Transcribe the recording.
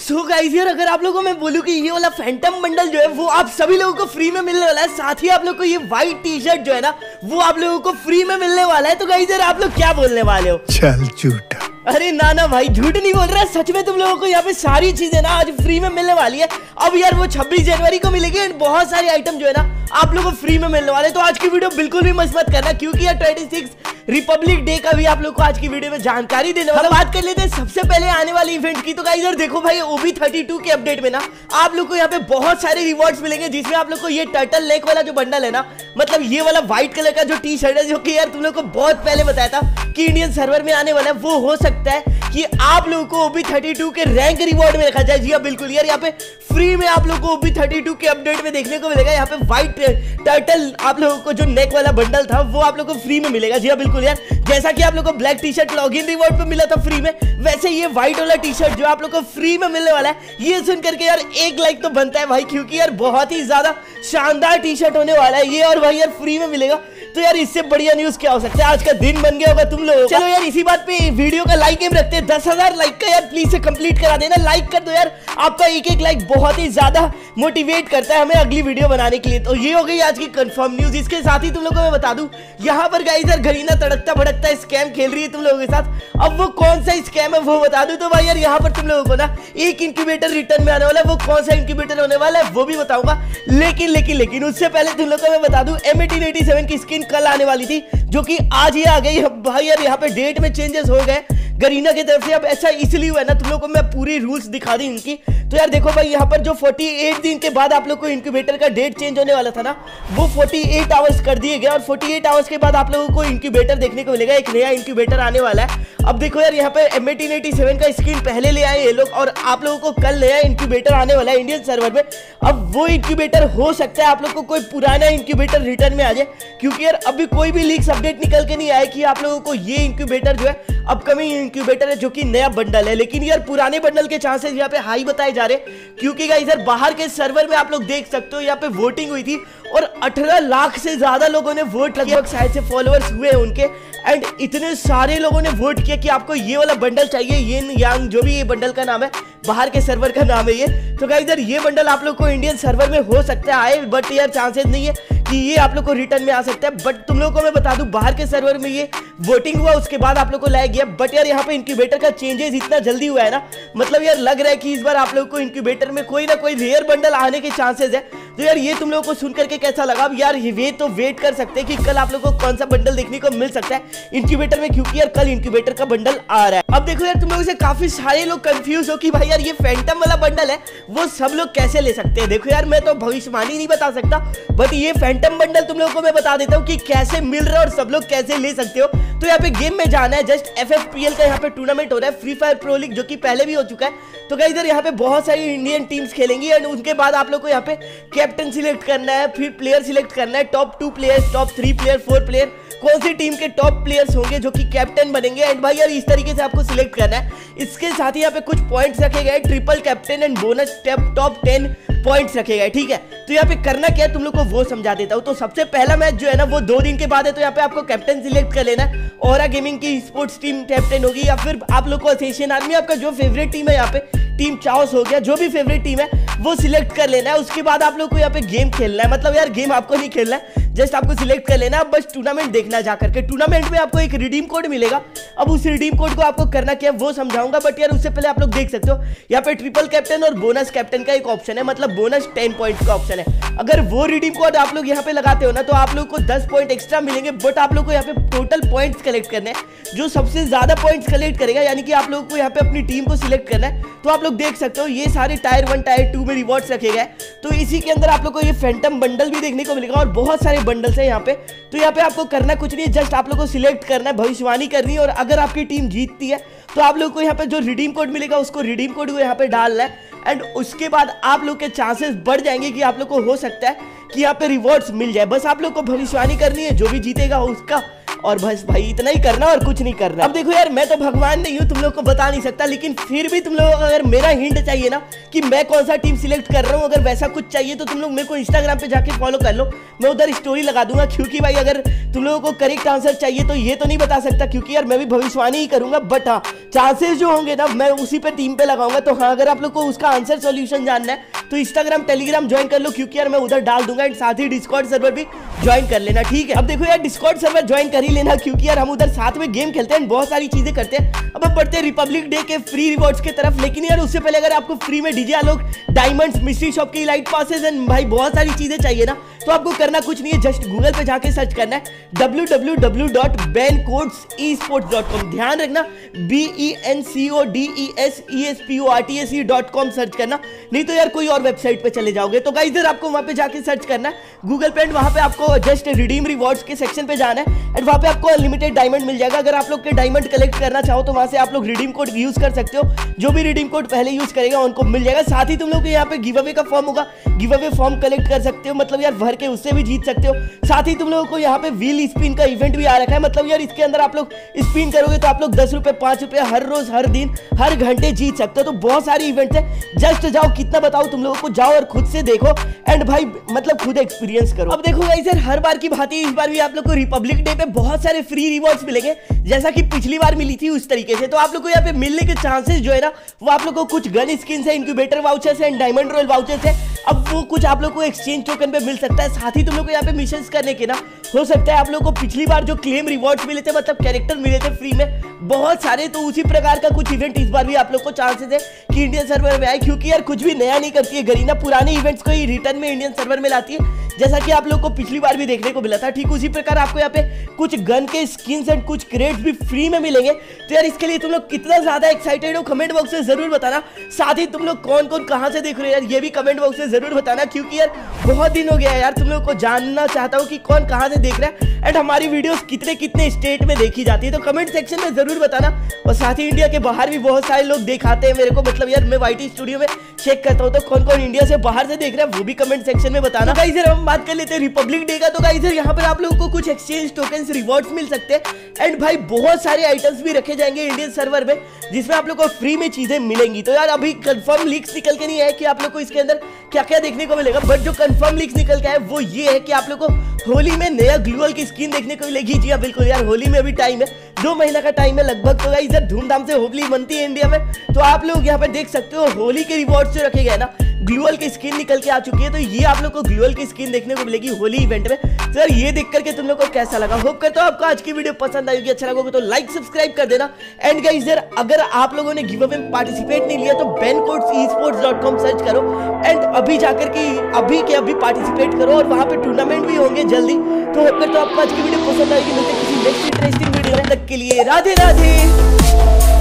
So guys यार, अगर आप लोगों को मैं बोलूं कि ये वाला फैंटम बंडल जो है वो आप सभी लोगों को फ्री में मिलने वाला है, साथ ही आप लोग को ये व्हाइट टी शर्ट जो है ना वो आप लोगों को फ्री में मिलने वाला है। तो गाइस यार आप लोग क्या बोलने वाले हो? चल झूठा। अरे ना भाई, झूठ नहीं बोल रहा, सच में तुम लोगों को यहाँ पे सारी चीजें ना आज फ्री में मिलने वाली है। अब यार वो 26 जनवरी को मिलेगी एंड बहुत सारे आइटम जो है ना आप लोगों को फ्री में मिलने वाले। तो आज की वीडियो बिल्कुल भी मिस मत करना, क्योंकि यार 26 रिपब्लिक डे का भी आप लोग को आज की वीडियो में जानकारी देने वाला। बात कर लेते हैं सबसे पहले आने वाली इवेंट की। तो गाइस यार देखो भाई, OB32 के अपडेट में ना आप लोग को यहाँ पे बहुत सारे रिवॉर्ड्स मिलेंगे, जिसमें आप लोग को ये टर्टल नेक वाला जो बंडल है ना, मतलब ये वाला व्हाइट कलर का जो टी शर्ट है, जो कि यार तुम लोग को बहुत पहले बताया था कि इंडियन सर्वर में आने वाला है, वो हो सकता है कि आप लोगों को OB32 के रैंक रिवॉर्ड में रखा जाए। जी हाँ बिल्कुल यार, यहाँ पे फ्री में आप लोगों को OB32 के अपडेट में देखने को मिलेगा। यहाँ पे व्हाइट टर्टल आप लोगों को जो नेक वाला बंडल था वो आप लोगों को फ्री में मिलेगा। जी हाँ बिल्कुल यार, जैसा कि आप लोगों को black T shirt login reward पे मिला था फ्री में, वैसे ये व्हाइट वाला टी शर्ट जो आप लोगों को फ्री में मिलने वाला है। ये सुन करके यार एक लाइक तो बनता है भाई, क्योंकि यार बहुत ही ज्यादा शानदार टी शर्ट होने वाला है ये, और भाई यार फ्री में मिलेगा। तो यार इससे बढ़िया न्यूज क्या हो सकता है? आज का दिन बन गया होगा तुम लोगों का। चलो यार इसी बात पे वीडियो का लाइक एम रखते हैं 10,000 लाइक का। यार प्लीज से कंप्लीट करा देना, लाइक कर दो यार, आपका एक लाइक बहुत ही ज्यादा मोटिवेट करता है हमें अगली वीडियो बनाने के लिए। तो ये हो गई आज की कंफर्म न्यूज। इसके साथ ही तुम लोगों को मैं बता दूं, यहाँ पर गाइस यार गरीना तड़कता भड़कता स्कैम खेल रही है तुम लोगों के साथ। अब वो कौन सा स्कैम है वो बता दूं तो भाई यार यहाँ पर तुम लोगों को ना एक इंक्यूबेटर रिटर्न में आने वाला है। वो कौन सा इंक्यूबेटर होने वाला है वो भी बताऊंगा, लेकिन उससे पहले तुम लोगों को मैं बता दूं M1887 की स्किन कल आने वाली थी, जो कि आज ही आ गई। भाई यार यहाँ पे डेट में चेंजेस हो गए गरीना की तरफ से। अब ऐसा इसलिए हुआ है ना, तुम लोगों को मैं पूरी रूल्स दिखा दी इनकी। तो यार देखो भाई, यहाँ पर जो 48 दिन के बाद आप लोग को इंक्यूबेटर का डेट चेंज होने वाला था ना, वो 48 आवर्स कर दिए गए, और 48 आवर्स के बाद आप लोगों को इंक्यूबेटर देखने को मिलेगा। एक नया इंक्यूबेटर आने वाला है। अब देखो यार, यहाँ पे M1887 का स्क्रीन पहले ले आए ये लोग, और आप लोगों को कल नया इंक्यूबेटर आने वाला है इंडियन सर्वर में। अब वो इंक्यूबेटर हो सकता है आप लोग को कोई पुराना इंक्यूबेटर रिटर्न में आ जाए, क्योंकि यार अभी कोई भी लीक्स अपडेट निकल के नहीं आया कि आप लोगों को ये इंक्यूबेटर जो है अपकमिंग इंक्यूबेटर है, जो कि नया बंडल है। लेकिन यार पुराने बंडल के चांसेस यहाँ पे हाई बताए जा रहे, क्योंकि गाइस यार बाहर के सर्वर में आप लोग देख सकते हो यहाँ पे वोटिंग हुई थी, और 18 लाख से ज्यादा लोगों ने वोट लगभग शायद से फॉलोअर्स हुए उनके, एंड इतने सारे लोगों ने वोट किया कि आपको ये वाला बंडल चाहिए, ये यांग जो भी ये बंडल का नाम है, बाहर के सर्वर का नाम है ये। तो गाइस यार ये बंडल आप लोग को इंडियन सर्वर में हो सकता है आए, बट यार चांसेस नहीं है कि ये आप लोग को रिटर्न में आ सकता है। बट तुम लोगों को मैं बता दूं, बाहर के सर्वर में ये वोटिंग हुआ, उसके बाद आप लोग को लाया गया। बट यार यहाँ पे इंक्यूबेटर का चेंजेस इतना जल्दी हुआ है ना, मतलब यार लग रहा है कि इस बार आप लोग को इंक्यूबेटर में कोई ना कोई रेयर बंडल आने के चांसेस है। तो यार ये तुम लोगों को सुन करके कैसा लगा? अब यार ये तो वेट कर सकते हैं कि कल आप लोग को कौन सा बंडल देखने को मिल सकता है इंक्यूबेटर में, क्योंकि यार कल इंक्यूबेटर का बंडल आ रहा है। अब देखो यार, तुम लोगों से काफी सारे लोग कंफ्यूज हो कि भाई यार ये फैंटम वाला बंडल है वो सब लोग कैसे ले सकते हैं। देखो यार, मैं तो भविष्यवाणी नहीं बता सकता, बट ये फैंटम बंडल तुम लोगों को मैं बता देता हूँ कि कैसे मिल रहा है और सब लोग कैसे ले सकते हो। तो यहाँ पे गेम में जाना है, जस्ट FFPL का यहाँ पे टूर्नामेंट हो रहा है, फ्री फायर प्रो लीग, जो कि पहले भी हो चुका है। तो गाइस यार यहाँ पे बहुत सारी इंडियन टीम्स खेलेंगी, एंड उनके बाद आप लोग को यहाँ पे कैप्टन सिलेक्ट करना है, फिर प्लेयर सिलेक्ट करना है, top 2 players, top 3 player, 4 player, कौन सी टीम के टॉप प्लेयर्स होंगे जो कि कैप्टन बनेंगे। एंड भाई यार इस तरीके से आपको सिलेक्ट करना है। इसके साथ ही यहाँ पे कुछ पॉइंट्स रखे गए, triple captain and bonus top 10 points रखे गए, ठीक है। तो यहाँ पे करना क्या है तुम लोग को वो समझा देता हूँ। तो सबसे पहला मैच जो है ना वो 2 दिन के बाद है, तो यहाँ पे आपको कैप्टन सिलेक्ट कर लेना है। ओरा गेमिंग की स्पोर्ट्स टीम कैप्टन होगी, या फिर आप लोग को एशियन आर्मी, आपका जो फेवरेट टीम है, यहाँ पे टीम चाओस हो गया, जो भी फेवरेट टीम है वो सिलेक्ट कर लेना है। उसके बाद आप लोग को यहाँ पे गेम खेलना है, मतलब यार गेम आपको नहीं खेलना है, जस्ट आपको सिलेक्ट कर लेना है, बस टूर्नामेंट देखना जा करके। टूर्नामेंट में आपको एक रिडीम कोड मिलेगा। अब उस रिडीम कोड को आपको करना क्या है वो समझाऊंगा, बट यार उससे पहले आप लोग देख सकते हो यहाँ पे ट्रिपल कैप्टन और बोनस कैप्टन का एक ऑप्शन है, मतलब बोनस 10 पॉइंट्स का ऑप्शन है। अगर वो रिडीम कोड आप लोग यहाँ पे लगाते हो ना, तो आप लोग को 10 पॉइंट एक्स्ट्रा मिलेंगे। बट आप लोग को यहाँ पे टोटल पॉइंट्स कलेक्ट करने हैं, जो सबसे ज्यादा पॉइंट्स कलेक्ट करेगा, यानी कि आप लोग को यहाँ पे अपनी टीम को सिलेक्ट करना है। तो आप लोग देख सकते हो ये सारे टायर 1 टायर 2 में रिवॉर्ड्स रखे गए। तो इसी के अंदर आप लोग को ये फैंटम बंडल भी देखने को मिलेगा, और बहुत सारे बंडल्स है यहाँ पे। तो यहाँ पे आपको करना कुछ नहीं है, जस्ट आप लोग को सिलेक्ट करना है, भविष्यवाणी करनी है, और अगर आपकी टीम जीतती है तो आप लोग को यहाँ पे जो रिडीम कोड मिलेगा उसको रिडीम कोड को यहाँ पे डालना है, एंड उसके बाद आप लोग के चांसेस बढ़ जाएंगे कि आप लोग को हो सकता है कि यहाँ पे रिवॉर्ड्स मिल जाए। बस आप लोग को भविष्यवाणी करनी है, जो भी जीतेगा उसका और बस भाई इतना ही करना और कुछ नहीं करना। अब देखो यार, मैं तो भगवान नहीं हूँ, तुम लोग को बता नहीं सकता, लेकिन फिर भी तुम लोगों को अगर मेरा हिंट चाहिए ना कि मैं कौन सा टीम सिलेक्ट कर रहा हूँ, अगर वैसा कुछ चाहिए तो तुम लोग मेरे को इंस्टाग्राम पे जाके फॉलो कर लो, मैं उधर स्टोरी लगा दूंगा। क्योंकि भाई अगर तुम लोगों को करेक्ट आंसर चाहिए तो ये तो नहीं बता सकता, क्योंकि यार मैं भी भविष्यवाणी ही करूंगा, बट हाँ चांसेस जो होंगे ना मैं उसी पे टीम पे लगाऊंगा। तो हाँ, अगर आप लोग को उसका आंसर सॉल्यूशन जानना है तो इंस्टाग्राम टेलीग्राम ज्वाइन कर लो, क्योंकि यार मैं उधर डाल दूंगा। एंड साथ ही डिस्कॉर्ड सर्वर भी ज्वाइन कर लेना, ठीक है। अब देखो यार, डिस्कॉर्ड सर्वर ज्वाइन कर ही लेना, क्योंकि यार हम उधर साथ में गेम खेलते हैं, बहुत सारी चीजें करते हैं। अब हम बढ़ते हैं रिपब्लिक डे के फ्री रिवॉर्ड्स की तरफ। लेकिन यार उससे पहले अगर आपको फ्री में DJ Alok, diamonds, mystery shop की लाइट पासेस एंड भाई बहुत सारी चीजें चाहिए ना, तो आपको करना कुछ नहीं है, जस्ट गूगल पे जाके सर्च करना है www.bencodesesports.com। ध्यान रखना bencodesesports.com सर्च करना, नहीं तो यार कोई और वेबसाइट पे चले जाओगे। तो गाइस इधर आपको वहां पे जाके सर्च करना है गूगल पे, एंड वहां पे आपको जस्ट रिडीम रिवॉर्ड्स के सेक्शन पे जाना है, एंड वहां पे आपको अनलिमिटेड डायमंड मिल जाएगा। अगर आप लोग के डायमंड कलेक्ट करना चाहो तो वहां से आप लोग रिडीम कोड यूज कर सकते हो, जो भी रिडीम कोड पहले यूज करेगा उनको मिल जाएगा। साथ ही तुम लोग को यहाँ पे गिव अवे का फॉर्म होगा, गिव अवे फॉर्म कलेक्ट कर सकते हो, मतलब यार भर के उससे भी जीत सकते हो। साथ ही तुम लोगों को यहाँ पे व्हील स्पिन का इवेंट भी आ रखा है, मतलब यार इसके अंदर आप लोग स्पिन करोगे तो आप लोग 10 रुपए 5 रुपए हर रोज हर दिन हर घंटे जीत सकते हो। तो बहुत सारी इवेंट्स है, जस्ट जाओ, कितना बताओ तुम लोगों को, जाओ और खुद से देखो एंड भाई मतलब खुद एक्सपीरियंस करो। अब देखो गाइस यार, हर बार की भांति इस बार भी आप लोग को रिपब्लिक डे पे बहुत सारे फ्री रिवॉर्ड्स मिलेंगे, जैसा कि पिछली बार मिली थी उस तरीके से। तो आप लोग को यहाँ पे मिलने के चांसेस जो है ना, वो आप लोग को कुछ गन स्किन्स है, इंक्यूबेटर वाउचर्स है, डायमंड रॉयल वाउचर्स है, अब वो कुछ आप लोग को एक्सचेंज टोकन पे मिल सकता है। साथ ही तुम लोग को यहाँ पे मिशंस करने के ना हो सकता है आप लोग को पिछली बार जो क्लेम रिवॉर्ड्स मिले थे, मतलब कैरेक्टर मिले थे फ्री में बहुत सारे, तो उसी प्रकार का कुछ इवेंट इस बार भी आप लोग को चांसेस है कि इंडियन सर्वर में आए। क्योंकि यार कुछ भी नया नहीं करती है गरीना, पुराने इवेंट्स को ही रिटर्न में इंडियन सर्वर में लाती है, जैसा कि आप लोग को पिछली बार भी देखने को मिला था। ठीक उसी प्रकार आपको यहाँ पे कुछ गन के स्किन्स एंड कुछ क्रेड्स भी फ्री में मिलेंगे। तो यार इसके लिए तुम लोग कितना ज्यादा एक्साइटेड हो कमेंट बॉक्स में जरूर बताना। साथ ही तुम लोग कौन कौन कहां से देख रहे हो यार, ये भी कमेंट बॉक्स में जरूर बताना, क्योंकि यार बहुत दिन हो गया है यार, तुम लोग को जानना चाहता हूँ कि कौन कहां से देख रहा है एंड हमारी वीडियोस कितने कितने स्टेट में देखी जाती है। तो कमेंट सेक्शन में जरूर बताना। और साथ ही इंडिया के बाहर भी बहुत सारे लोग दिखाते हैं मेरे को, मतलब यार मैं वाईटी स्टूडियो में चेक करता हूँ, तो कौन कौन इंडिया से बाहर से देख रहा है वो भी कमेंट सेक्शन में बताना। गाइस यार हम बात कर लेते हैं रिपब्लिक डे का। तो गाइस यार यहाँ पर आप लोगों को कुछ एक्सचेंज टोकन्स रिवॉर्ड्स मिल सकते हैं, एंड भाई बहुत सारे आइटम्स भी रखे जाएंगे इंडियन सर्वर में, जिसमें आप लोग को फ्री में चीजें मिलेंगी। तो यार अभी कंफर्म लीक्स निकल के नहीं है कि आप लोग को इसके अंदर क्या क्या देखने को मिलेगा, बट जो कंफर्म लीक्स निकल के है वो ये है कि आप लोग को होली में नया ग्लूअल की स्किन देखने को मिलेगी। जी हाँ बिल्कुल यार, होली में अभी टाइम है, 2 महीना का टाइम है लगभग। तो गाइस यार धूमधाम से होली बनती है इंडिया में, तो आप लोग यहाँ पे देख सकते हो होली के रिवॉर्ड्स जो रखे गए ना, ग्लूअल की स्किन निकल के आ चुकी है, तो ये आप लोग को ग्लूअल की स्किन देखने को मिलेगी होली इवेंट में। तो यार ये देख करके तुम लोग को कैसा लगा, होप करता हूँ आपको आज की वीडियो पसंद आएगी। अच्छा लगा तो लाइक सब्सक्राइब कर देना। एंड गाइस यार अगर आप लोगों ने गिव अवे में पार्टिसिपेट नहीं लिया तो bencodesesports.com सर्च करो एंड अभी जाकर के अभी के अभी पार्टिसिपेट करो, और वहां पे टूर्नामेंट भी होंगे जल्दी। तो होप करता हूँ आपको आज की वीडियो पसंद आएगी। मिलते किसी नेक्स्ट इंटरेस्टिंग वीडियो, तब तक के लिए राधे राधे।